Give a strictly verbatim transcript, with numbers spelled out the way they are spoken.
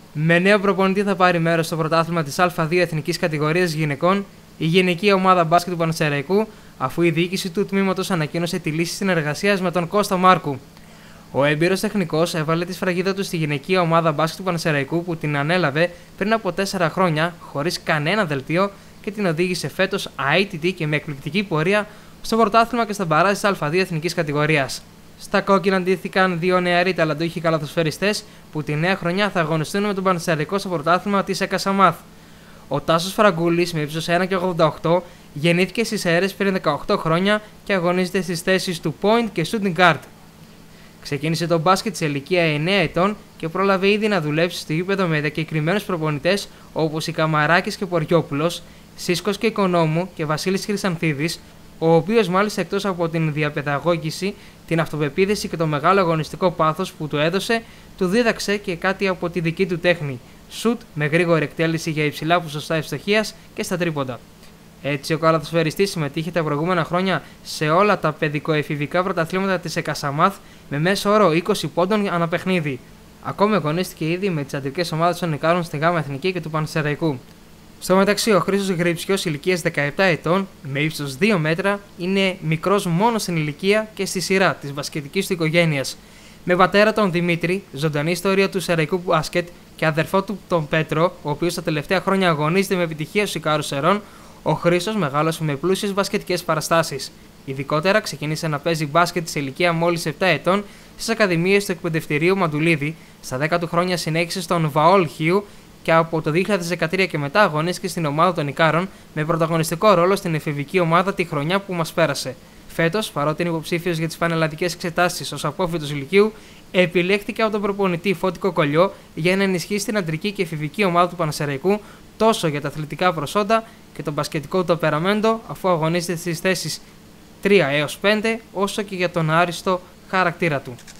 Με νέο προπονητή θα πάρει μέρος στο πρωτάθλημα της Α2 Εθνικής Κατηγορίας Γυναικών η γυναική ομάδα μπάσκετ του Πανσεραϊκού, αφού η διοίκηση του τμήματος ανακοίνωσε τη λύση συνεργασίας με τον Κώστα Μάρκου. Ο έμπειρος τεχνικός έβαλε τη σφραγίδα του στη γυναική ομάδα μπάσκετ του Πανσεραϊκού που την ανέλαβε πριν από τέσσερα χρόνια χωρίς κανένα δελτίο και την οδήγησε φέτος αίτητη και με εκπληκτική πορεία στο πρωτάθλημα και στα μπαράζ της Α2 Εθνικής Κατηγορίας. Στα κόκκινα αντίθηκαν δύο νεαροί ταλαντούχοι καλαθοσφαιριστές που τη νέα χρονιά θα αγωνιστούν με τον Πανσεραϊκό στο πρωτάθλημα της ΕΚΑΣΑΜΑΘ. Ο Τάσος Φραγκούλης με ύψος ένα κόμμα ογδόντα οκτώ γεννήθηκε στις Σέρρες πριν δεκαοκτώ χρόνια και αγωνίζεται στις θέσεις του point και shooting guard. Ξεκίνησε το μπάσκετ σε ηλικία εννέα ετών και πρόλαβε ήδη να δουλέψει στο γήπεδο με διακεκριμένους προπονητές όπως οι Καμαράκης και Ποριόπουλος, Σίσκος και Οικονόμου και Βασίλης Χρυσανθίδης, ο οποίος μάλιστα εκτός από την διαπαιδαγώγηση, την αυτοπεποίθηση και το μεγάλο αγωνιστικό πάθος που του έδωσε, του δίδαξε και κάτι από τη δική του τέχνη, σουτ με γρήγορη εκτέλεση για υψηλά ποσοστά ευστοχίας και στα τρίποντα. Έτσι, ο καλαθοσφαιριστής συμμετείχε τα προηγούμενα χρόνια σε όλα τα παιδικοεφηβικά πρωταθλήματα της ΕΚΑΣΑΜΑΘ με μέσο όρο είκοσι πόντων ανά παιχνίδι. Ακόμη αγωνίστηκε ήδη με τις αντρικές ομάδες των Ικάρων στη Γάμα Εθνική και του Πανσεραϊκού. Στο μεταξύ, ο Χρήστος Γρήψιος ηλικίας δεκαεπτά ετών, με ύψος δύο μέτρα, είναι μικρός μόνο στην ηλικία και στη σειρά της μπασκετικής του οικογένειας. Με πατέρα τον Δημήτρη, ζωντανή ιστορία του Σεραϊκού μπάσκετ και αδερφό του τον Πέτρο, ο οποίος τα τελευταία χρόνια αγωνίζεται με επιτυχία στους Ικάρους Σερών, ο Χρήστος μεγάλωσε με πλούσιες μπασκετικές παραστάσεις. Ειδικότερα ξεκίνησε να παίζει μπάσκετ σε ηλικία μόλις επτά ετών στις ακαδημίες του εκπαιδευτηρίου Μαντουλίδη, στα δέκα του χρόνια συνέχισε στον Βαόλ Χίου και από το δύο χιλιάδες δεκατρία και μετά αγωνίστηκε στην ομάδα των Ικάρων με πρωταγωνιστικό ρόλο στην εφηβική ομάδα τη χρονιά που μας πέρασε. Φέτος, παρότι είναι υποψήφιος για τις πανελλαδικές εξετάσεις ως απόφοιτος ηλικίου, επιλέχθηκε από τον προπονητή Φώτη Κοκολιό για να ενισχύσει την αντρική και εφηβική ομάδα του Πανσεραϊκού τόσο για τα αθλητικά προσόντα και τον μπασκετικό του ταπεραμέντο, αφού αγωνίζεται στις θέσεις τρία έως πέντε, όσο και για τον άριστο χαρακτήρα του.